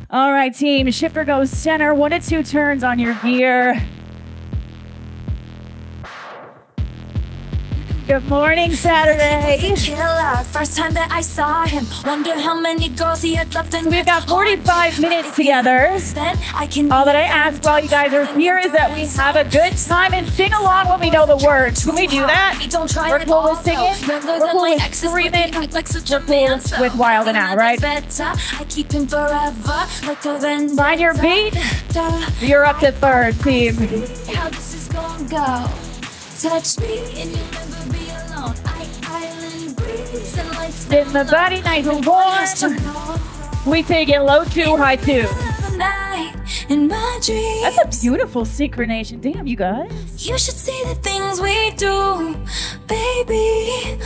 All right, team. Shifter goes center. 1 to 2 turns on your gear. Good morning, Saturday. First time that I saw him, wonder how many girls he had left. We've got 45 minutes together. All that I ask while you guys are here is that we have a good time and sing along when we know the words. Can we do that? We're cool with singing. We're cool with screaming. We're cool with Wild and Out, right? Find your beat. You're up to third, team. How this is gonna go? Touch me and you'll never be alone. Island breeze and lights In the body, nice and warm. We take it low 2, high 2. In my dreams. That's a beautiful synchronization. Damn, you guys. You should see the things we do, baby.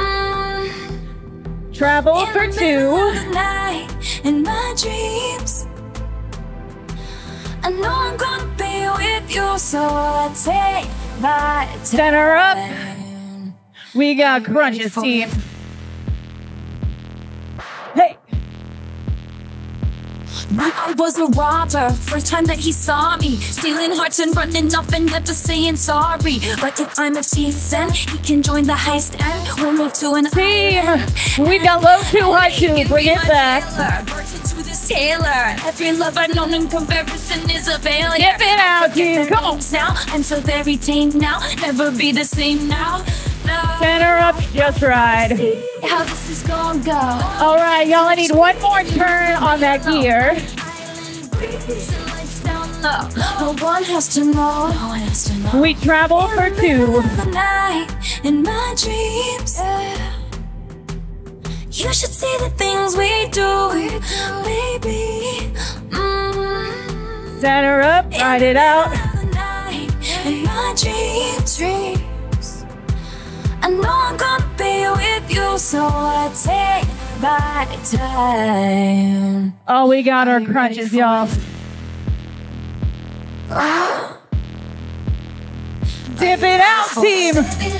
Travel for 2. In my dreams. I know I'm gonna be with you, so I take my time. Center up. We got crunches, team. Hey. I was a robber, first time that he saw me, stealing hearts and running off and never saying sorry. But if I'm a thief, then he can join the heist and we'll move to an team. We got low 2, high 2. Bring it back. Taylor. Every love I've known in comparison is a failure. Get it out, team. Come on. Now I'm so very tame now. Never be the same now. No. Center up, just right. See how this is gonna go. All right, y'all. I need one more turn on that gear. Island breeze and lights down low. No one has to know. No one has to know. We travel for 2. The night in my dreams. You should see the things we do, baby. Center up, ride it out. In my dreams. I know I'm gonna be with you, so I take my time. Oh, we got our crunches, y'all. Dip it out, team.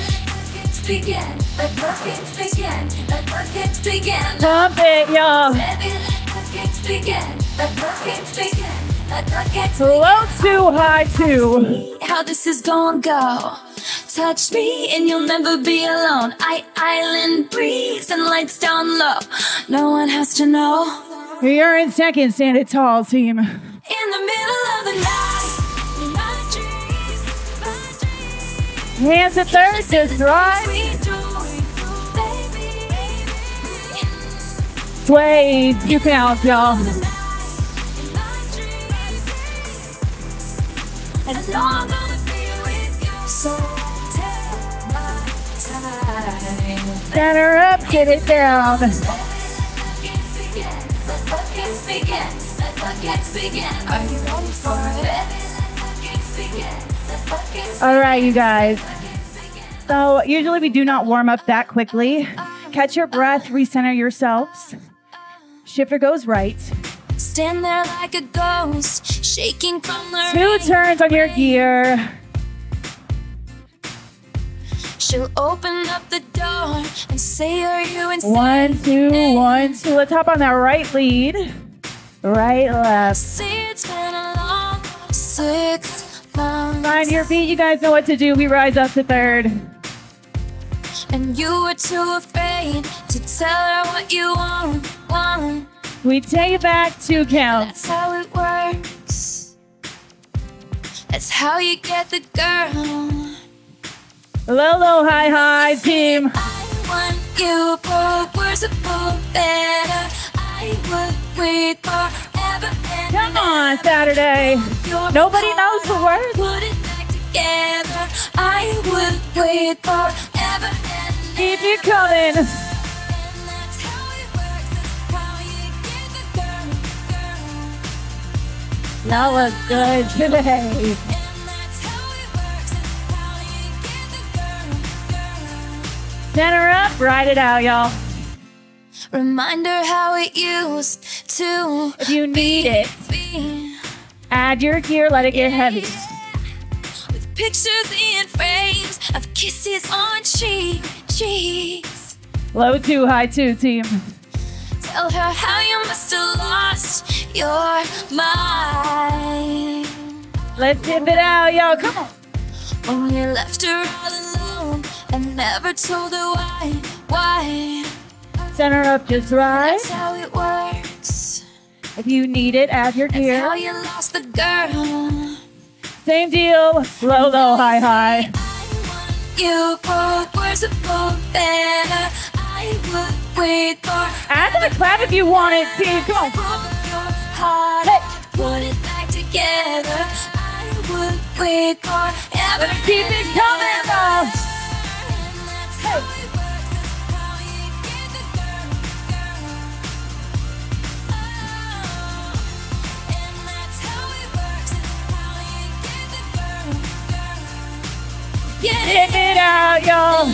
Pump it, y'all. Low 2, high 2. How this is gonna go. Touch me and you'll never be alone. Island breeze and lights down low. No one has to know. You're in second, stand it tall, team. In the middle of the night, in my dreams. Hands to third, just right. Sway, you can out, y'all. And I know I'm gonna be with you, so take my time. Center up, get it down. Are you ready for it? All right, you guys. So usually we do not warm up that quickly. Catch your breath, recenter yourselves. Shifter goes right. Stand there like a ghost, shaking from the 2 turns on your gear. She'll open up the door and say, are you insane? 1, 2, 1, 2. Let's hop on that right lead. Right, left. See, it's been a long 6 months. Find your feet. You guys know what to do. We rise up to third. And you were too afraid to tell her what you want. We take back 2 counts. That's how it works. That's how you get the girl. Low, low, high, high, team. I want you, but we're supposed better. I would wait forever and Come on, Saturday. Nobody knows the words. Put it back together. I would wait forever and Keep you coming. and that's how it works. That's how you get the girl. That was good today. And that's how it works. That's how you get the girl. Center up, ride it out, y'all. Reminder how it used to If you need it, be. add your gear, let it get heavy. With pictures in frames of kisses on cheeks. Low 2, high 2, team. Tell her how you must have lost your mind. Let's dip it out, y'all. Come on. When you left her all alone and never told her why. Center up just right. That's how it works. If you need it, add your That's gear. how you lost the girl. Same deal. Low, low, high, high. You broke words about better. I would wait for. Add to the clap if you want it, team. Come on. Your heart, put it back together. I would wait for ever. Keep it coming, though. Hey. Dip it out, y'all.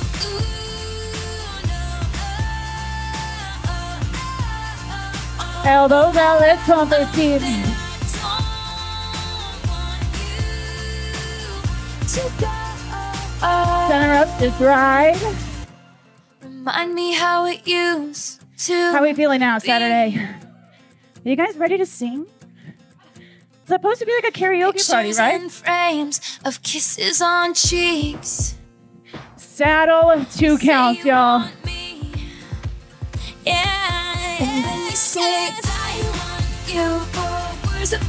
Elbows out, let's pump this team. Center up, just right. Remind me how it used to. How are we feeling now, Saturday? Are you guys ready to sing? It's supposed to be like a karaoke party, Pictures right? and frames of kisses on cheeks. Saddle, 2 counts, Say you y'all. want me. Yeah. And then you say I want you for words of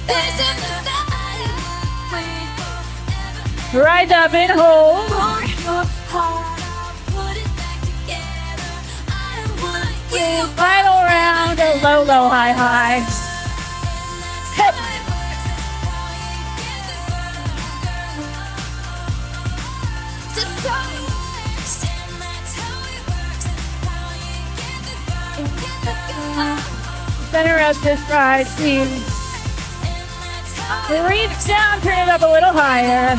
Rise up and hold. your heart, I'll put it back together. I want you. Final round, low, low, high, high. Hey. Center up this ride, team. Reach down, turn it up a little higher.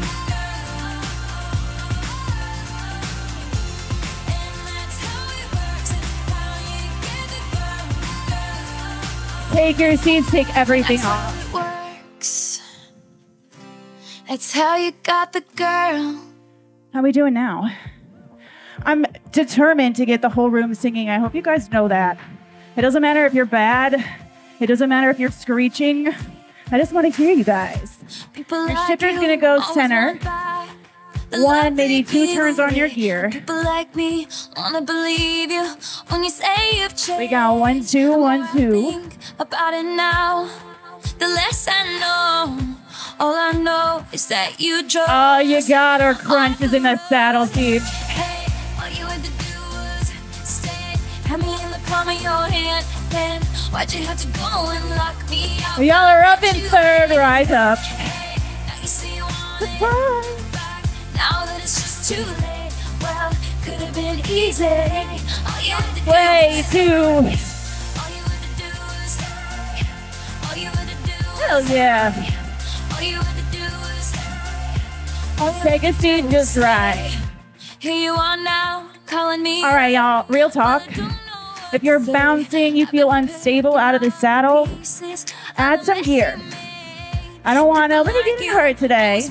Take your seats, take everything off. Works. That's how you got the girl. How we doing now? I'm determined to get the whole room singing. I hope you guys know that. It doesn't matter if you're bad. It doesn't matter if you're screeching. I just want to hear you guys. People Your like shifter's you gonna go always center. want back the 1, love maybe they 2 give turns on your me. gear. People like me wanna believe you when you say you've changed. We got 1, 2, 1, 2. Think about it now. The less I know, all I know is that you drove. Oh, you got our crunches in the saddle, team. Hey, all you had to do was stay. Had me in the palm of your hand. Then why'd you have to go and lock me out? Y'all are up in third. Rise up. Hey, now you say you want it Surprise. back. Now that it's just too late. Well, could have been easy. All you had to do Way was 2. all you had to do was all you had to do was Hell yeah. all you had to do was Take a seat just right. here you are now, calling me. All right, y'all. Real talk. If you're bouncing, you feel unstable out of the saddle, add some gear. I don't want nobody getting hurt today.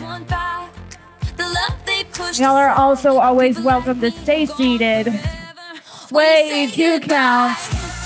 Y'all are also always welcome to stay seated. Sway 2 counts.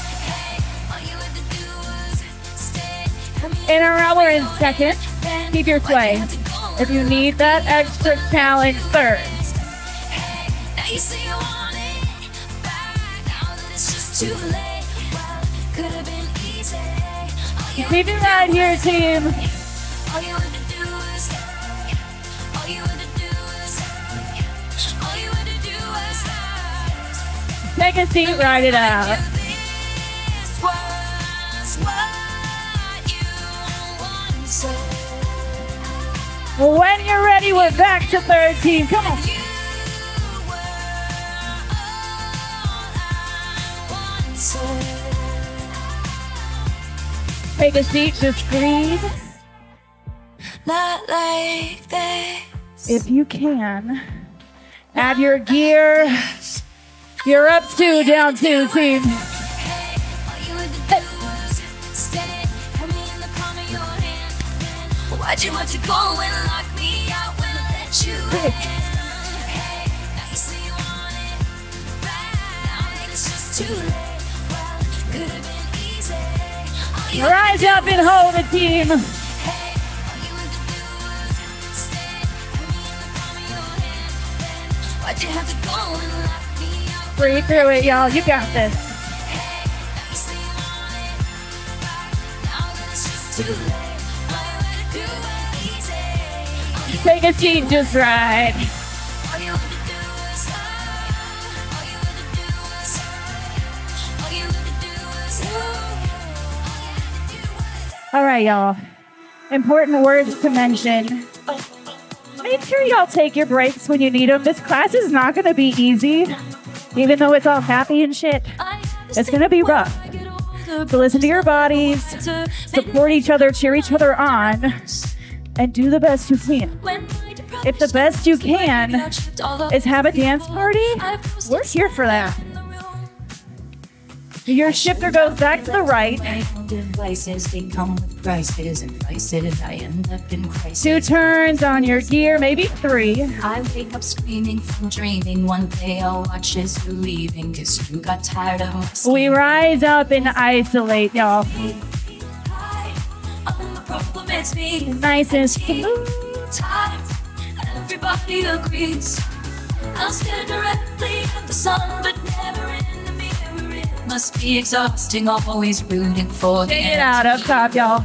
In a row, we're in second. Keep your sway. If you need that extra challenge, third. Now you say you want it back. Now that it's just too late. Well, could have been easy. All you Keep it right here, team. all you had to do was all you had to do was all you had to do was Take a seat, ride it out. this was what you wanted. When you're ready, we're back to third, team. Come on. You were all I wanted. Take a seat, just breathe. Not like this. If you can, add your gear. You're up 2, down 2, team. Hey, all you had to do was stay. Had me in the palm of your hand. Then why'd you have to go and lock me out when I let you in? Hey, now you say you want it back. Now that it's just too late. Well, Could have been easy. All you Rise up and hold the team. Hey, all you had to do was stay. Put me in the palm of your hand. Then why'd you have to go and lock me up? Breathe through it, y'all. You got this. Hey, now you say you want it back. Now that it's just too late. All you had to do was easy. All you Take a seat, just right. All you had to do was all you had to do was all you had to do was All right, y'all. Important words to mention. Make sure y'all take your breaks when you need them. This class is not going to be easy, even though it's all happy and shit. It's going to be rough. So listen to your bodies, support each other, cheer each other on, and do the best you can. If the best you can is have a dance party, we're here for that. Your shifter goes back to the right. Devices, they come with prices and prices. I end up in crisis. 2 turns on your gear, maybe 3. I wake up screaming from dreaming. One day I'll watch as you're leaving, cause you got tired of my skin. We rise up and isolate, y'all. The problem is me. Nice and smooth. Time. Everybody agrees. I'll stare directly at the sun, but never in the mirror. It must be exhausting, always rooting for the Take it out up top, y'all.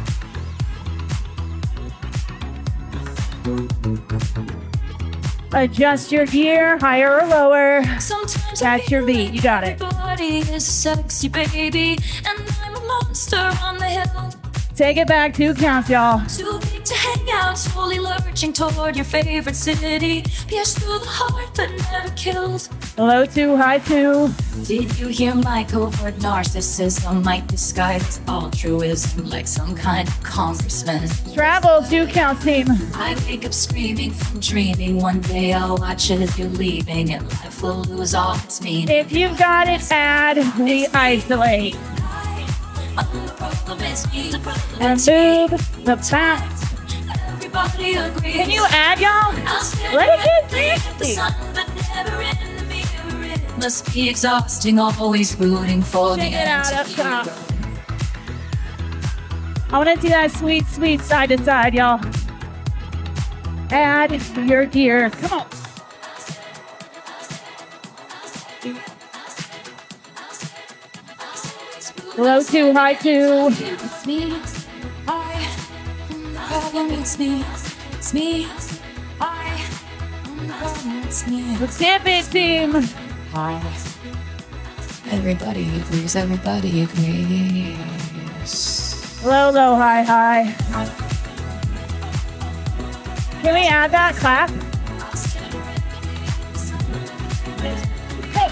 Adjust your gear, higher or lower. Sometimes That's your beat. You got it. Everybody is a sexy baby, and I'm a monster on the hill. Take it back 2 counts, y'all. Too big to hang out, slowly lurching toward your favorite city. Pierced through the heart, but never killed. Low 2, high 2. Did you hear my covert narcissism? Might disguise altruism like some kind of congressman. Travel 2 counts, team. I wake up screaming from dreaming. One day I'll watch it as you're leaving, and life will lose all its meaning. If you've got it, add. We isolate. The problem is me. The problem And is me. move the back. Everybody agrees. Can you add, y'all? I'll stare Let it get directly at the nasty. sun, but never in the mirror. It must be exhausting, always rooting for Take the it out up anti-hero. top. I want to see that sweet, sweet side to side, y'all. Add your gear. Come on. Low 2, high 2. It's me. I. The problem is me. It's me. I. The problem is me. Tip it, team. Hi. Everybody agrees. Everybody agrees. Low, low, high, high. Can we add that clap? Hey.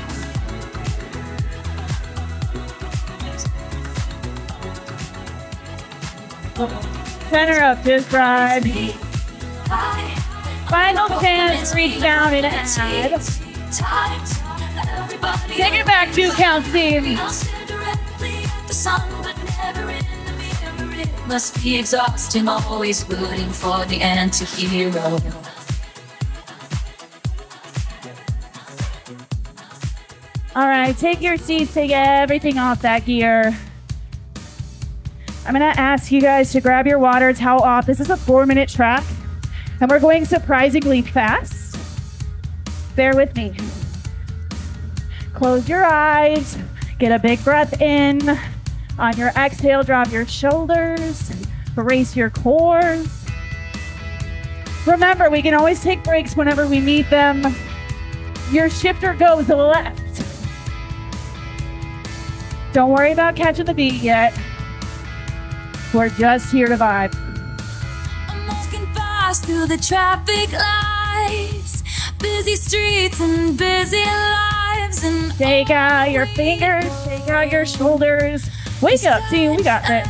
Center up, just ride. Final chance, reach down and add. Take it back 2 counts, team. Must be exhausting, always rooting for the anti-hero. All right, take your seats, take everything off that gear. I'm gonna ask you guys to grab your water, towel off. This is a 4-minute track, and we're going surprisingly fast. Bear with me. Close your eyes, get a big breath in. On your exhale, drop your shoulders, brace your core. Remember, we can always take breaks whenever we need them. Your shifter goes left. Don't worry about catching the beat yet. We're just here to vibe. I'm walking fast through the traffic lights, busy streets and busy lives, and Take out your fingers, take out your shoulders. Wake up, team, we got this.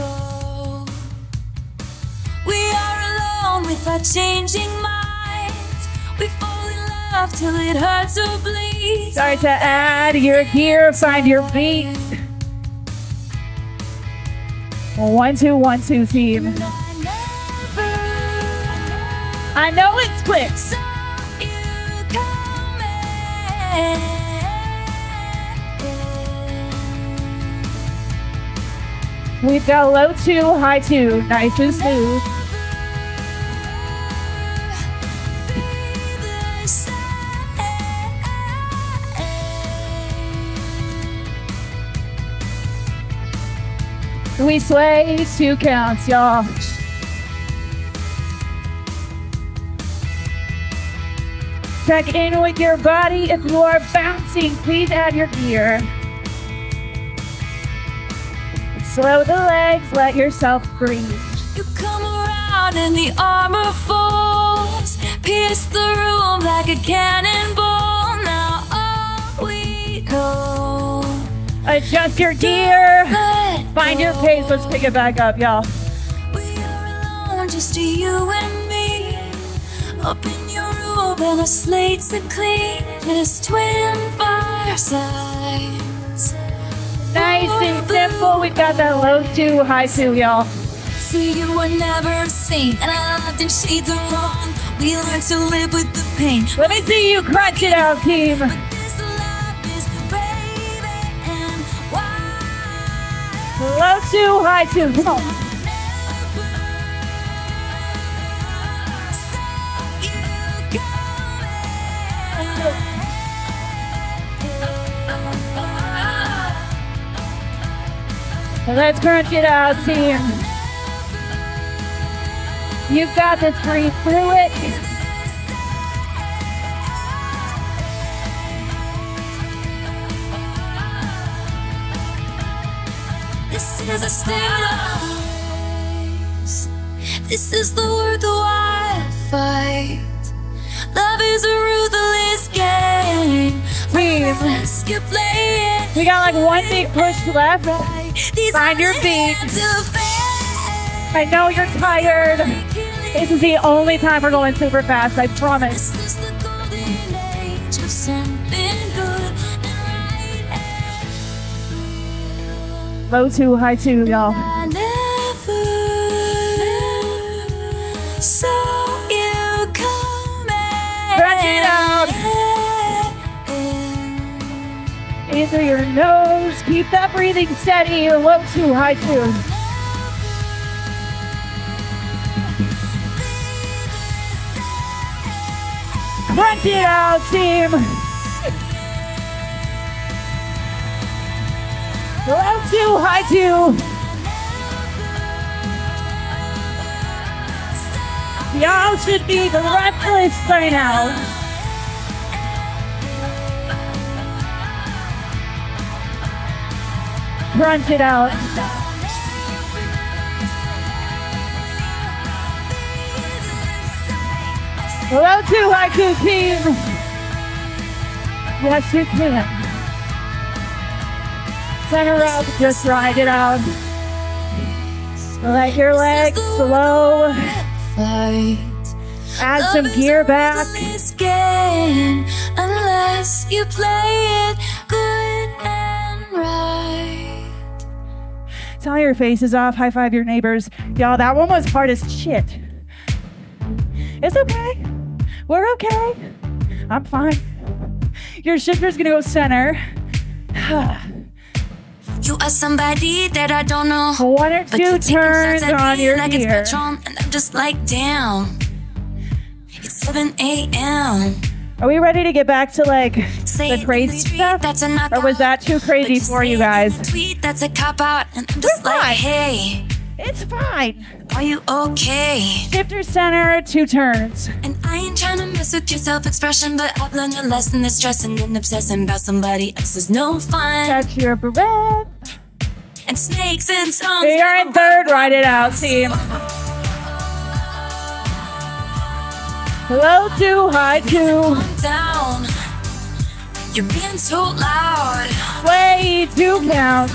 We are alone with our changing minds. We fall in love till it hurts or bleeds. Start to add your gear, find your beat. 1, 2, 1, 2, team. I know it's quick. We've got low 2, high 2, nice and smooth. We sway 2 counts, y'all. Check in with your body. If you are bouncing, please add your gear. Slow the legs, let yourself breathe. You come around and the armor falls, pierce the room like a cannonball. Now all we know. Adjust your gear. Find your pace. Let's pick it back up, y'all. We are alone, just you and me. Up in your room and our slates are clean. Just twin firesides. Nice and simple. We've got that low 2, high 2, y'all. See, you were never seen, and I loved in shades of wrong. We learned to live with the pain. Let me see you crunch it out, team. But this love is brave and wild. Low 2, high 2. Come on. Let's crunch it out, team. You've got this, breathe through it. This is a staircase. This is the worth the wild fight. Love is a ruthless game. Unless you play it. We got like 1 big push left. Find your beat. I know you're tired. This is the only time we're going super fast, I promise. This is the golden age of something good and right. Low 2, high 2, y'all. I never saw you coming. Crunch it out. In through your nose. Keep that breathing steady. Low 2, high 2. Crunch it out, team. Low 2, high 2. Y'all should be the reckless right now. Crunch it out. Low 2, high 2, team. Yes, you can. Center up, just ride it out. Let your legs slow. Add some gear back. Unless you play it good and right. Tell your faces off. High five your neighbors. Y'all, that one was hard as shit. It's okay. We're okay. I'm fine. Your shifter's gonna go center. You are somebody that I don't know. 1 or 2 turns on your like gear. it's Patron, and I'm just like, damn. It's 7 a.m. Are we ready to get back to like Say the crazy stuff? That's a knockout. Or was that too crazy for you guys? Tweet, that's a cop out, and I'm just We're like, fine. hey, It's fine. are you okay? Shifter center, 2 turns. And I ain't trying to mess with your self-expression, but I've learned a lesson that stressing and obsessing about somebody else is no fun. Touch your breath. And snakes and stones. We are in third. Ride it out, team. Low 2, high 2. Calm down. You're being so loud. Way 2 count.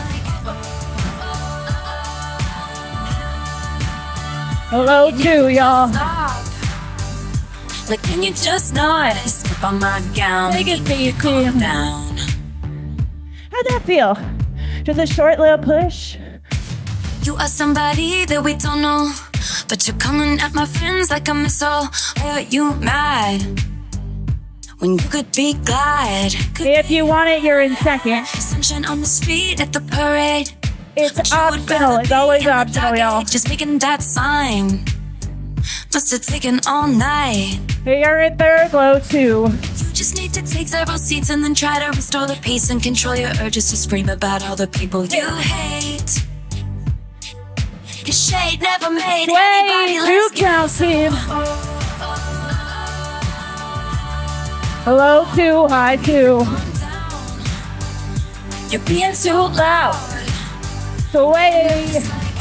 Low 2, y'all. Stop. Like, can you just not slip on my gown? Take it Make easy. calm down. How'd that feel? Just a short little push? You are somebody that we don't know, but you're coming at my friends like a missile. Why are you mad when you could be glad? If you want it, you're in second. Sunshine on the street at the parade. It's optional. It's always optional, y'all. Just making that sign. Must have taken all night. We are in third, low 2. You just need to take several seats and then try to restore the peace and control your urges to scream about all the people you hate. Cause shade never made anybody less 2 count, team. Low 2, high 2. You're being too loud. Sway.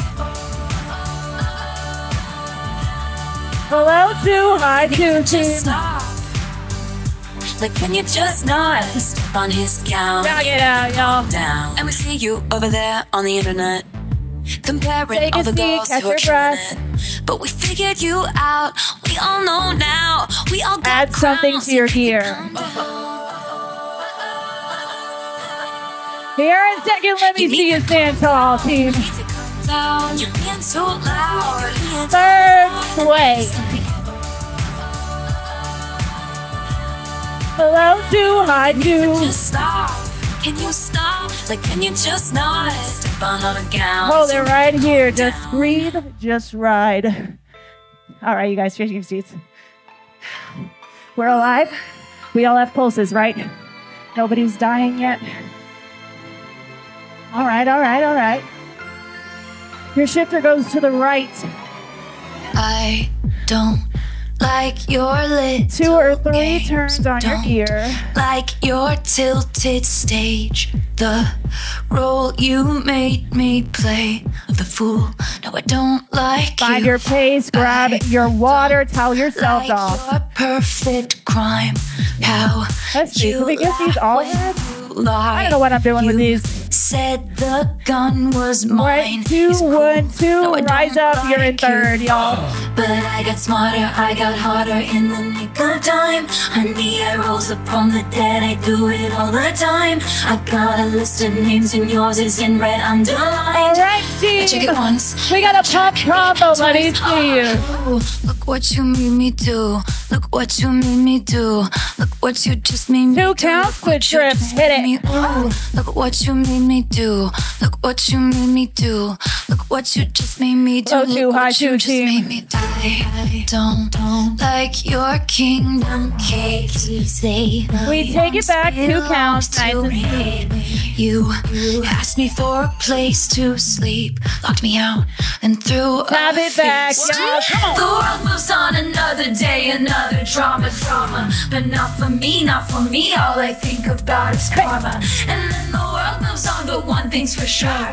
Low 2, high 2, team. Like when you're just not on his count. Knock it out, y'all. Down. And we see you over there on the internet, comparing Take all a the seat, girls catch who are your killing breath. it. But we figured you out. We all know now. We all got Add something crowns. to your gear. Here in second, let me see you stand tall, team. You're being too loud. Third, sway. Low 2, high 2. Just stop. Can you stop? Like, can you just not step on all the gowns? Hold it right here. Just breathe, just ride. All right, you guys, change your seats. We're alive. We all have pulses, right? Nobody's dying yet. All right, all right, all right. Your shifter goes to the right. I don't like your little 2 or 3 games. turns on your Don't gear. like your tilted stage. The role you made me play of the fool. No, I don't like Find you. your pace, grab your water, towel yourself like off. your perfect crime. How Let's see, can we get these all in? lie. I don't know what I'm doing with You these. Said the gun was mine. 1, 2, It's cool. 1, 2. No, I Rise don't up, you're in like you. third, y'all. But I got smarter, I got harder in the nick of time. Honey, I rose up from the dead, I do it all the time. I got a list of names and yours is in red underlined. All right, I check team. it once. We got a pop combo. Let me see you. Ooh, look what you made me do. Look what you made me do. Look what you just made me 2 do. counts, Look what quick you trip. just Hit made me- it. Ooh, look what you made me do. Look what you made me do. Look what you just made me do. Low 2, Look high what 2, you just team. made me do. I don't like your kingdom cakes. We take it back 2 counts. Nice and sweet. You asked me for a place to sleep, locked me out, and threw Tap a it back, feast. y'all. Come on. The world moves on another day, another drama, but not for me, not for me. All I think about is karma. And then the world moves on, but one thing's for sure.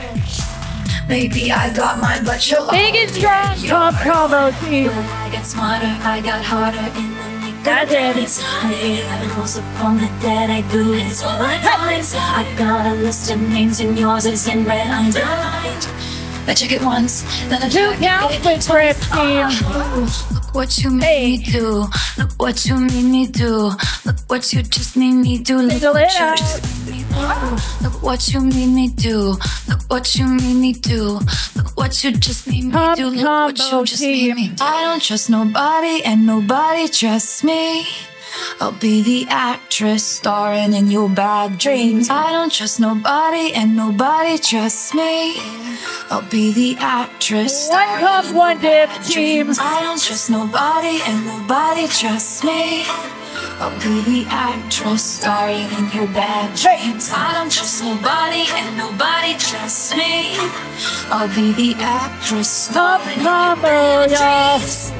Maybe I got mine, but you're Big and strong pop combo, team. I got smarter, I got harder in the nick of That's it. time. I rose upon the dead, I do it all the time. I got a list of names and yours is in red underlined. I check it once, then I 2 check counts it with grip, team. Look what you made me do. Look what you made me do. Look what you just made me do. Look Wiggle what it you out. just made me do. Look what you made me do. Look what you made me do. Look what you just made me Pump do. Look what combo you just made me team. do. I don't trust nobody and nobody trusts me. I'll be the actress starring in your bad dreams. I don't trust nobody and nobody trusts me. I'll be the actress 1 starring cup, in 1 your dip, bad team. dreams. I don't trust nobody and nobody trusts me. I'll be the actress starring in your bad dreams. I don't trust nobody and nobody trusts me. I'll be the actress Pop starring in your combo, bad y'all. dreams.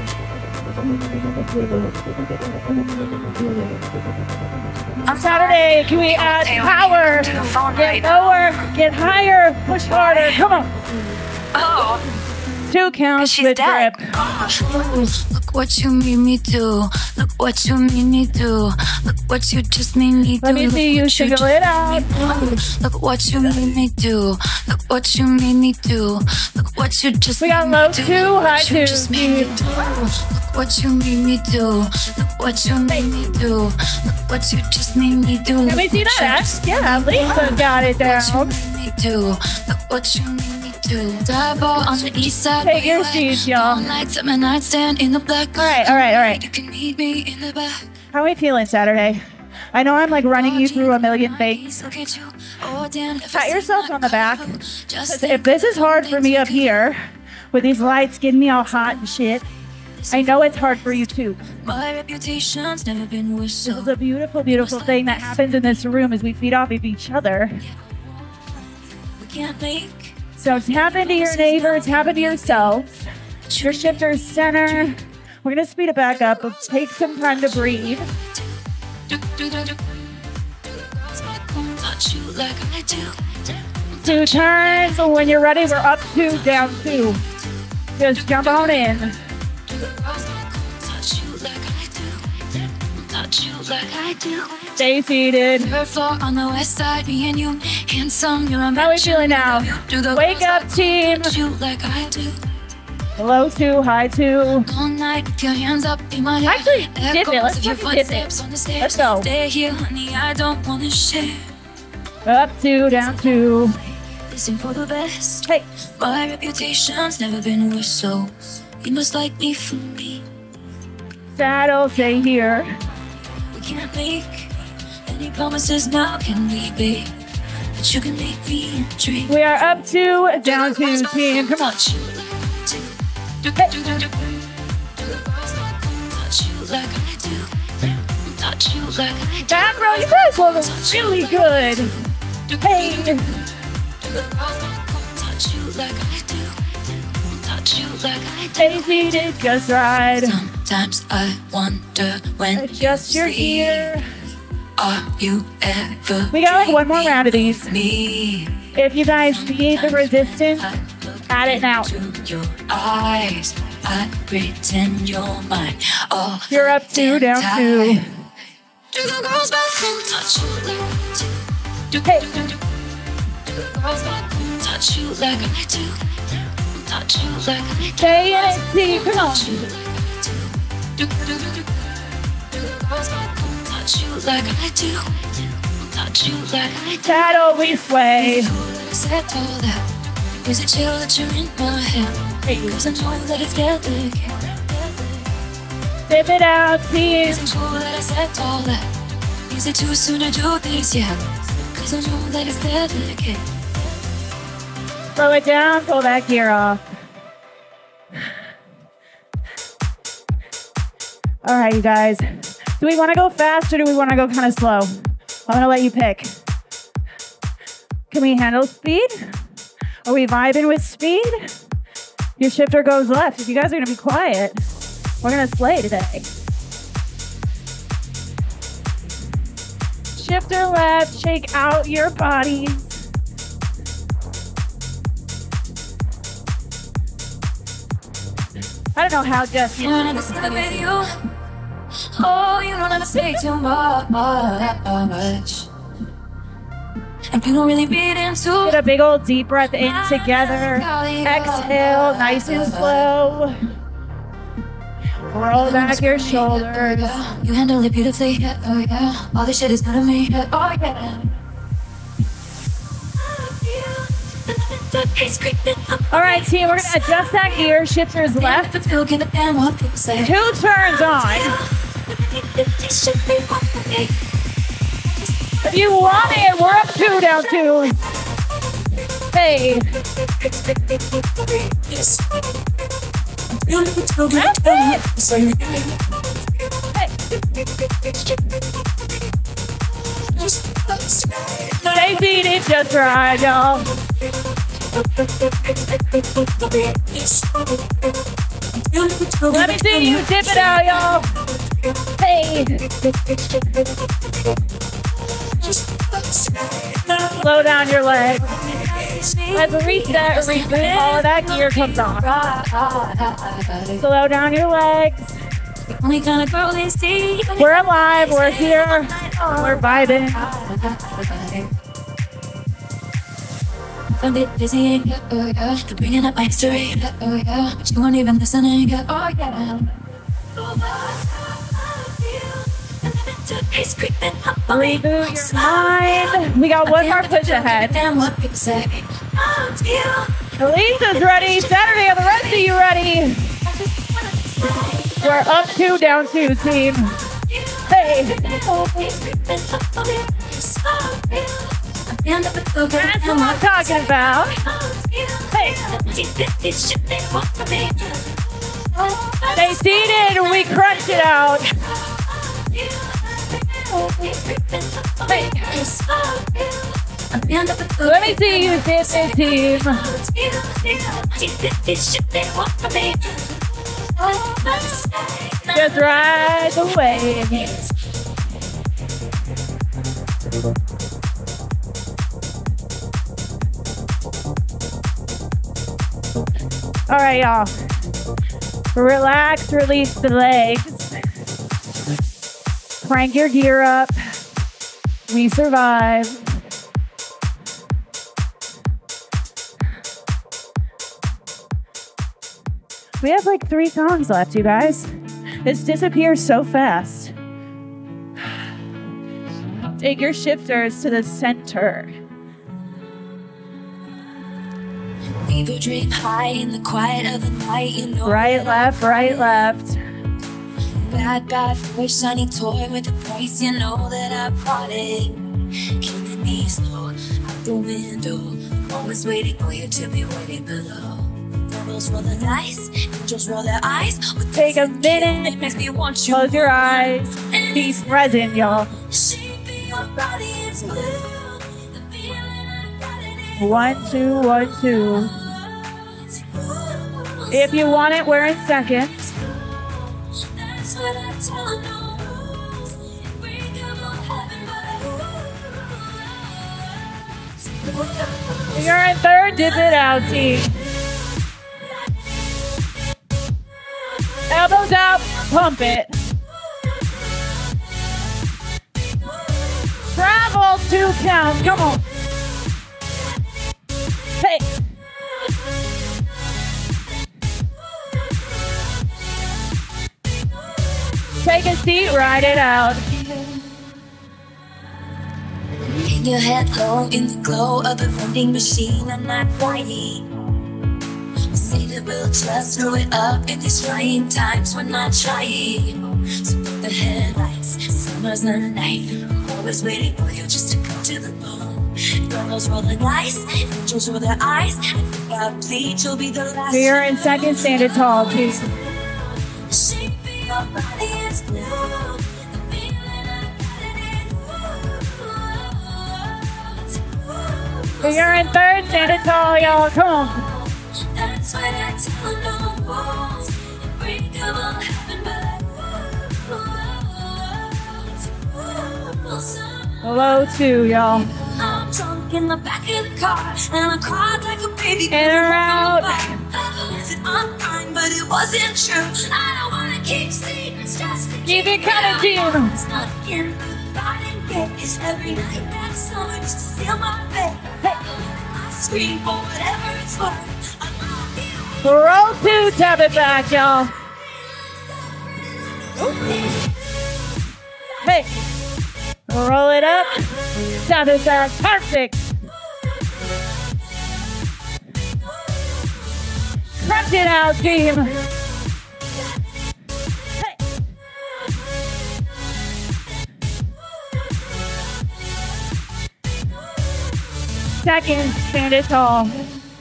On Saturday, can we add power? to the phone Get right now. lower, get higher, push harder. Come on. Oh. 2 counts She's with dead. grip. Look what you made me do. Look what you made me do. Look what you just made me do. Let me Look see you what single just it made out. me do. Look what you made me do. Look what you made me do. Look what you just We got made low me do. 2, Look high what you 2. just made me do. Look what you made me do. Look what you made me do. Look what you just made me do. Can Look we see what you that? just Yeah, Lisa got it what you down. made me do. Look what you made me do. Dive on the east side. Take your seats, y'all. Lights at my nightstand in the black. All right, all right, all right. You can meet me in the back. How are we feeling Saturday? I know I'm like running you through a million things. Pat yourself on the back. If this is hard for me up here, with these lights getting me all hot and shit, I know it's hard for you too. My reputation's never been worse. This is a beautiful, beautiful thing that happens in this room as we feed off of each other. We can't make. So tap into your neighbor, tap into yourself. Your shifter center. We're gonna speed it back up, but take some time to breathe. Touch you like I do. 2 turns. So when you're ready, we're up 2, down 2. Just jump on in. Touch you like I do. Touch you like I do. Stay seated. Third floor on the west side, me and you, handsome. You're a How are we feeling now? Wake up, team. Touch you like I do. Low 2, high 2. All night, with your hands up in my hair. Actually, dip it. Let's Your fucking dip footsteps it. on the stairs. Let's go. Stay here, honey. I don't wanna share. Up 2, down 2. Listen for the best. Hey. My reputation's never been worse, so you must like me for me. Saddle, stay here. We can't make any promises now, can we, babe? But you can make me a dream. We are up 2, down 2, team. Come on. Touch you like I do. Touch you like I do. Back row, you guys look really good. Hey. Touch you like I do. Touch you like I do. Stay seated, just right. Sometimes I wonder when Adjust your ear. are you ever We got like one more round of these. me? If you guys need the resistance, add it now. To your eyes, I pretend you're mine. All You're up the 2, down time. 2. Do the girls back home touch you like I do? Hey. Do the girls back home touch you like I do? Touch you like I do. Stay in it, team. Come on. Touch you like I do. Do the girls back home touch you like I do? Touch you like I do. Saddle, we sway. Said all that. Is it chill that you're in my head? Hey. Cause I know that it's delicate. Dip it out, team. Is it true that I said all that? Is it too soon to do this yet? Cause I know that it's delicate. Throw it down, pull that gear off. All right, you guys. Do we want to go fast or do we want to go kind of slow? I'm going to let you pick. Can we handle speed? Are we vibing with speed? Your shifter goes left. If you guys are going to be quiet, we're going to slay today. Shifter left, shake out your bodies. I don't know how Jess. You don't ever sit with you. Oh, you don't ever say too much. And you don't really read into. Get a big old deep breath in together. Exhale, nice and slow. Roll back your shoulders. You handle it beautifully. Oh yeah. All this shit is good to me. Oh yeah. All right, team, we're gonna adjust that gear. Shifters left. 2 turns on. If you want it, we're up 2, down 2. Hey. Stay seated, just right, y'all. Let me see you dip it out, y'all. Hey. Slow down your legs. Let's reset, reboot. All of that gear comes off. Slow down your legs. Only kind of girl they see. We're alive. We're here. We're vibing. I'm a bit busy, oh yeah. You're bringing up my history, oh yeah. But you weren't even listening, oh yeah. Reboot your mind. We got one more push ahead. Elisa's ready. Saturday, are the rest of you ready? We're up 2, down 2, team. Hey. That's what I'm talking about. Hey. They seen it and we crunched it out. Hey. Let me see you dip it, team. Just ride the wave. All right, y'all. Relax, release the legs. Crank your gear up. We survive. We have like 3 songs left, you guys. This disappears so fast. Take your shifters to the center. Leave your dream high in the quiet of the night, you know. Right, left, right, left. Bad boy, shiny toy with a price, you know that I bought it. Killing me slow out the window. Always waiting for you to be waiting below. Devils roll the dice, angels roll their eyes. Take a minute. It makes me want you. Close your eyes. Peace present, y'all. Your body is blue. The feeling I got it is 1, 2, 1, 2. If you want it, we're in seconds. That's what I tell no rules. Break them on heaven, but You're in third, dip it out, team. Elbows out, pump it. Travel 2 counts, come on. Hey. Take a seat, ride it out. in your head low in the glow of the vending machine. I'm not whiny. We say that we'll just throw it up in these trying times. We're not trying. So put the headlights, summer's the night. Always waiting for you just to come to the bone. Girls roll the dice, angels roll their eyes. And if I bleed, you'll be the last. Here in second, stand it tall, please. The shape of your body is blue. The feeling I got it is. You're in third, stand it tall, y'all. Come on. That's why I tell no walls. Unbreakable heaven, but Low two, y'all. I'm drunk in the back of the car, and I cried like a baby. In or out. I said I'm fine, but it wasn't true. I don't wanna keep sleeping, it's just a Keep it coming, team. It's not again, but in bed. Every night that summer just to seal my bed. I scream for whatever it's worth. Roll two, tap it back, y'all. Hey. Roll it up. Tap it back. Perfect. Crunch it out, team. Hey. Second, stand it tall.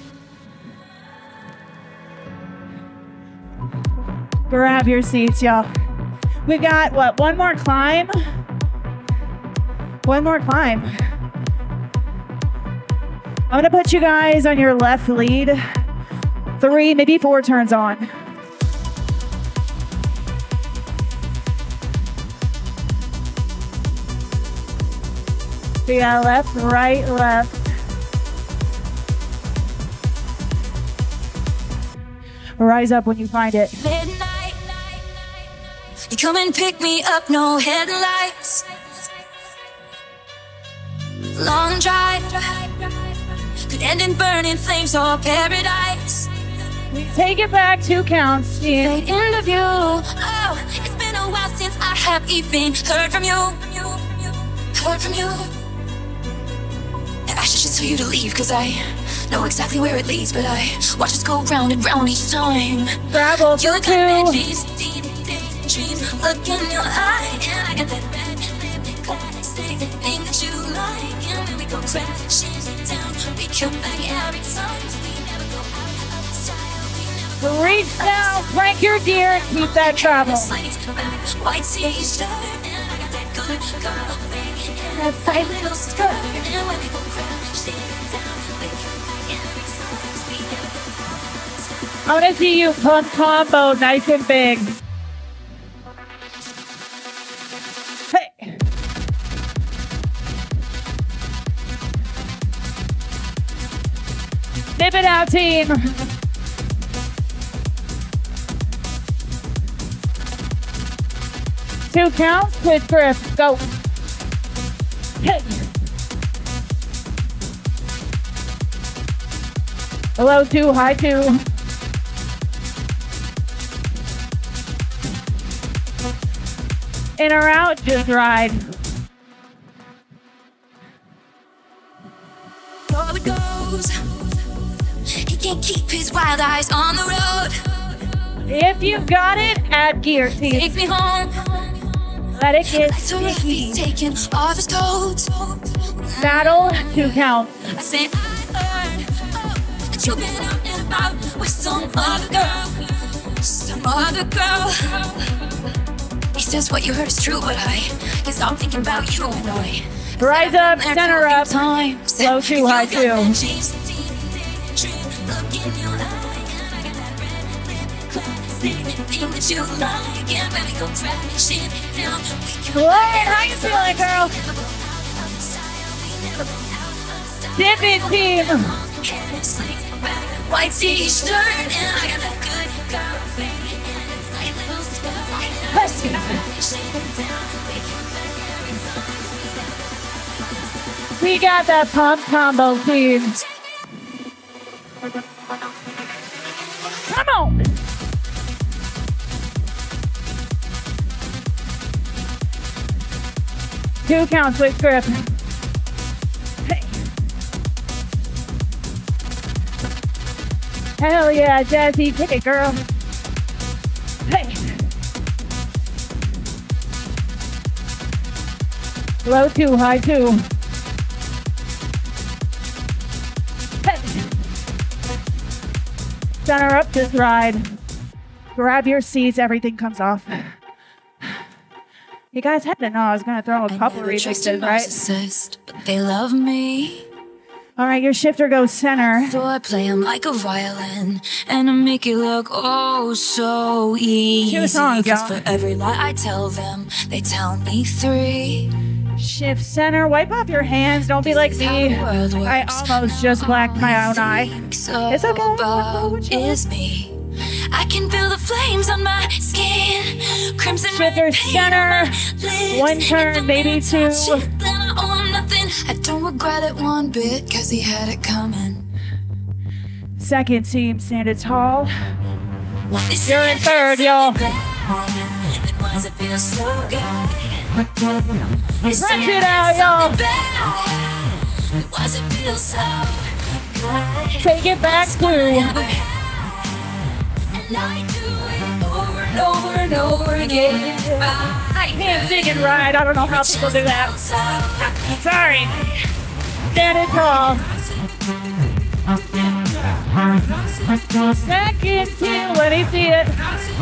Grab your seats, y'all. We've got, what, one more climb? One more climb. I'm gonna put you guys on your left lead. 3, maybe 4 turns on. We got left, right, left. Rise up when you find it. Midnight, you come and pick me up, no headlights. Long drive, could end in burning flames or paradise. We take it back 2 counts. Late interview. Oh, it's been a while since I have even heard from you. Heard from you. I should just tell you to leave, cause I know exactly where it leads, but I watch us go round and round each time. Gravel You for got 2. dream look in your eye, and I got that red lip classic thing that you like. And when we go crashing down, we come back every time. We never go out of style. We never go Reach down, crank your gear, and keep that travel. white t-shirt, and I got that good girl thing. And that tight little skirt. And when we go crashing down, we come back every time. We never go out of style. I want to see you pump combo nice and big. Hey. Nip it out, team. Two counts, quick grip, go. Hey. Low two, high two. In or out, just ride. So it goes. He can't keep his wild eyes on the road. If you've got it, add gear, team. Take me home. Let it get Like so rough, he's taking off his coat. battle, two counts. I say I heard that you've been out and about with some other girl. Some other girl. He says what you heard is true, but I guess I'm thinking about you and I. Rise up, center up. Low two, high two. Lauren, how you feeling, girl? Dip it, team. White t-shirt, and I got that good girl thing. And it's like little stuff. Let's go. We got that pump combo, team. Come on. Two counts with grip. Hey. Hell yeah, Jazzy, pick it, girl. Hey. Low two, high two. Hey. Center up, just ride. Grab your seats, everything comes off. You guys had to know I was going to throw a couple remixes, right? But they love me. All right, your shifter goes center. So I play them like a violin, and I make it look oh so easy. 2 songs, y'all. 'Cause for every lie I tell them, they tell me 3. Shift center. Wipe off your hands. Don't be like me. I almost just blacked my own eye. It's okay. About is me. I can feel the flames on my skin. Crimson Shifter red paint on center. my lips. One turn, If the maybe man 2. touch it, then I owe him nothing. I don't regret it one bit, 'cause he had it coming. Second team, standing tall. This You're in ain't third, y'all. Then why does it feel so good? This Stretch ain't it out, y'all. bad. Why does it feel so good? Take it back through. And I do it over and over and over again. I can't sing and ride. I don't know how people do that. Sorry. Standing tall. Second team, let me see it.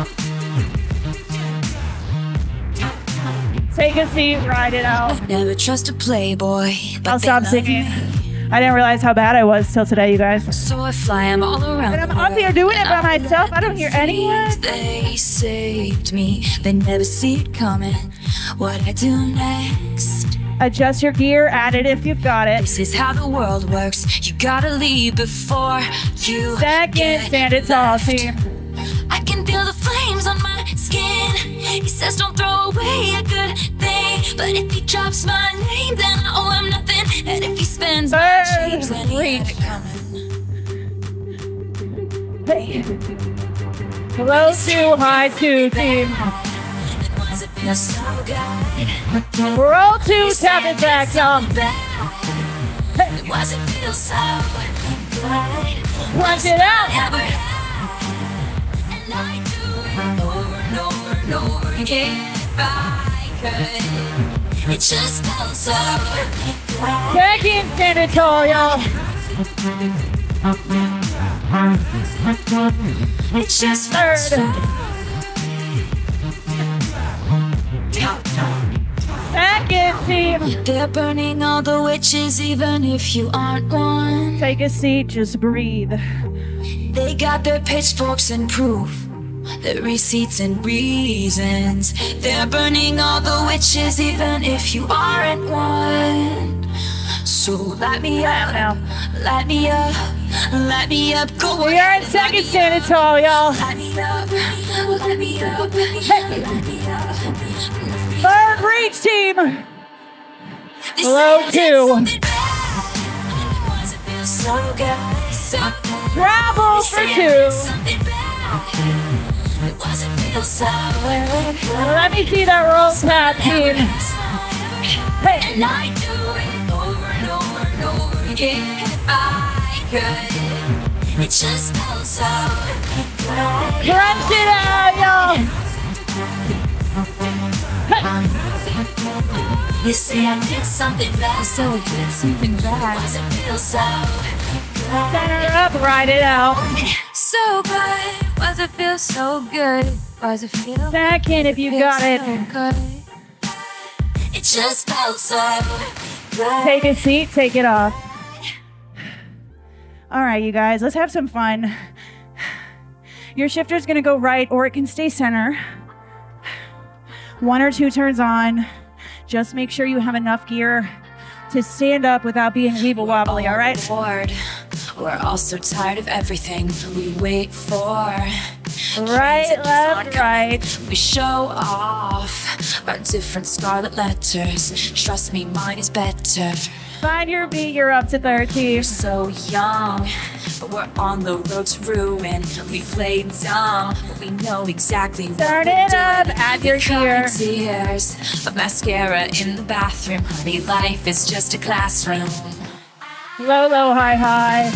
Take a seat, ride it out. Never trust a playboy. but I'll they stop love singing. me. I didn't realize how bad I was till today, you guys. So I fly 'em all around. And I'm the up here world, doing it and by I myself. I don't hear anyone. think They saved me. They never see it coming. What I do next. Adjust your gear, add it if you've got it. This is how the world works. You gotta leave before you Second, get stand it tall, left. team. I can feel the flames on my skin. He says don't throw away a good thing, but if he drops my name, then I owe him nothing. And if he spends my change, then he had it coming. Hey. Low 2, high 2, team. Then why does it feel so good? Roll 2, tap it back, y'all. Then why does it feel so good? Punch it out. Never had, and I do it over and over and over if I could. It just felt so right. Second, stand it tall, y'all. It just felt so. Second team. They're burning all the witches, even if you aren't one. Take a seat, just breathe. They got their pitchforks and proof, their receipts and reasons. They're burning all the witches, even if you aren't one. So light me up, light me up, light me up. Go We are in second, stand it tall, y'all. Light me up, light me up, light me up. Third reach team. Low two. So good, so Travel for two. Let me see that roll tap team. Hey. And I do it over and over and over again. If I could, it just felt so right. Crunch it out, y'all. You say I did something bad, so I did something bad. Does it feel so good? Center up, ride it out. So good. Does it feel so good? Does it feel Second, if you got it. so good? It just felt so good. Take a seat, take it off. All right, you guys, let's have some fun. Your shifter's gonna go right, or it can stay center. 1 or 2 turns on. Just make sure you have enough gear to stand up without being weeble wobbly, all right? Bored. We're all so tired of everything we wait for. Right, left, right. We show off our different scarlet letters. Trust me, mine is better. Find your beat, you're up to 13. We're so young, but we're on the road to ruin. We play dumb, but we know exactly what Turn we're it up, doing. add your gear. Tears of mascara in the bathroom. Honey, life is just a classroom. Low, low, high, high.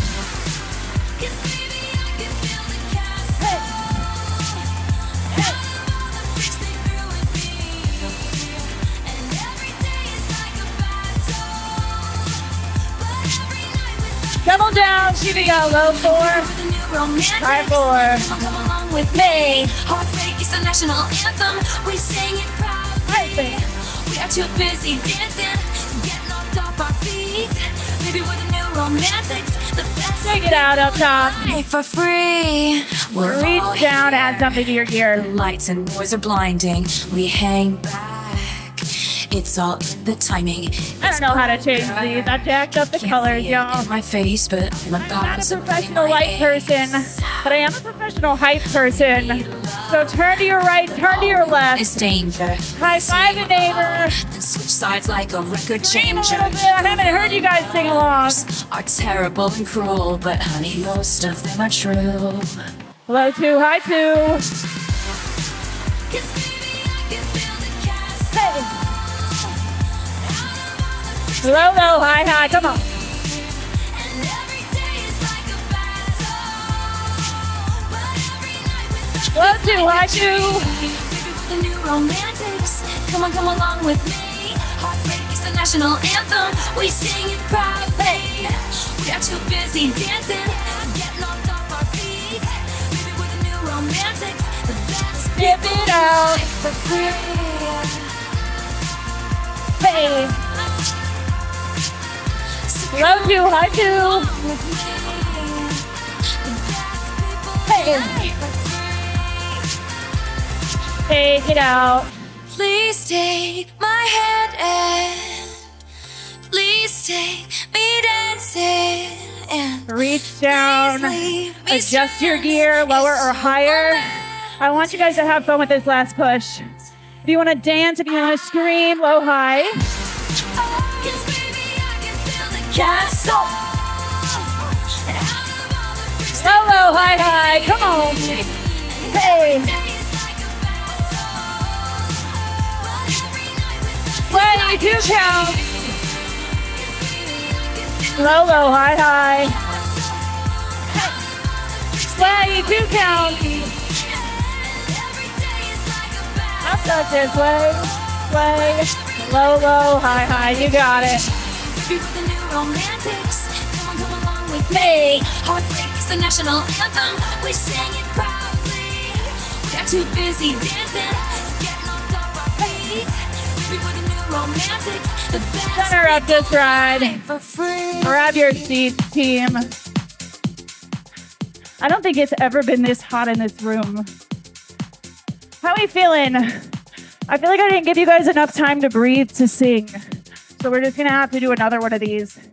Double down, shooting out low 4. High 4. Come along with me. Heartbreak is the national anthem. We sing it proudly. We are too busy dancing, getting knocked off our feet. Maybe we're the new romantics, the best. Take it out up top. For free. We're all Reach down, here. add something to your gear. The lights and noise are blinding. We hang back. It's all in the timing. I don't know how to change these. I jacked up the colors, y'all. My face, but I'm I'm not a professional light person, but I am a professional height person. So turn to your right, turn to your left. It's danger. High five a neighbor. Then switch sides like a record Sing a changer. little bit. I haven't heard you guys sing along. Are terrible and cruel, but honey, most of them are true. Low 2, high 2. Hey. Low, low, high, high. Come on. Low 2, high 2. The new romantics, come on, come along with me. Heartbreak is the national anthem. We sing it proudly. We are too busy dancing, getting knocked off our feet. Maybe we're the new romantics, the best. Give it out. For free. Hey. Low 2, high 2. Hey. Take it out. Please take my hand and please take me dancing and Reach down. please leave me Adjust your gear, lower or higher. I want you guys to have fun with this last push. If you want to dance, if you want to scream, low, high. Castle. Low, low, high, high. Come on. Hey. Play 2 count. Low, low, high, high. Play 2 count. I've got this way. Sway. Low, low, high, high. You got it. Be with the new romantics. Come on, come along with me. Heartbreak's the national anthem. We sing it proudly. We're too busy dancing, getting on top of our feet. Be with the new romantics. The best Center up this ride. for free. Grab your seats, team. I don't think it's ever been this hot in this room. How are we feeling? I feel like I didn't give you guys enough time to breathe to sing. So we're just gonna have to do another one of these.